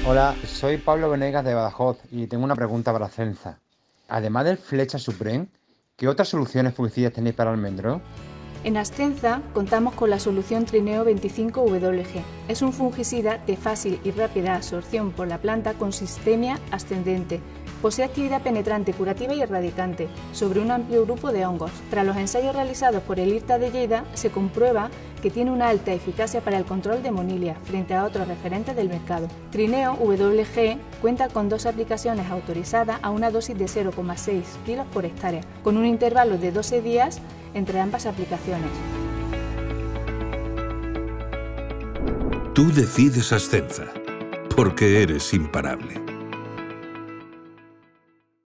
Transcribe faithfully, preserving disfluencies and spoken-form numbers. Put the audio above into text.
Hola, soy Pablo Venegas de Badajoz y tengo una pregunta para Cenza. Además del Flecha Supreme, ¿qué otras soluciones fungicidas tenéis para almendro? En Ascenza contamos con la solución Trineo veinticinco W G. Es un fungicida de fácil y rápida absorción por la planta con sistemia ascendente. Posee actividad penetrante, curativa y erradicante sobre un amplio grupo de hongos. Tras los ensayos realizados por el IRTA de Lleida, se comprueba que tiene una alta eficacia para el control de monilia frente a otros referentes del mercado. Trineo W G cuenta con dos aplicaciones autorizadas a una dosis de cero coma seis kilos por hectárea, con un intervalo de doce días entre ambas aplicaciones. Tú decides Ascenza, porque eres imparable.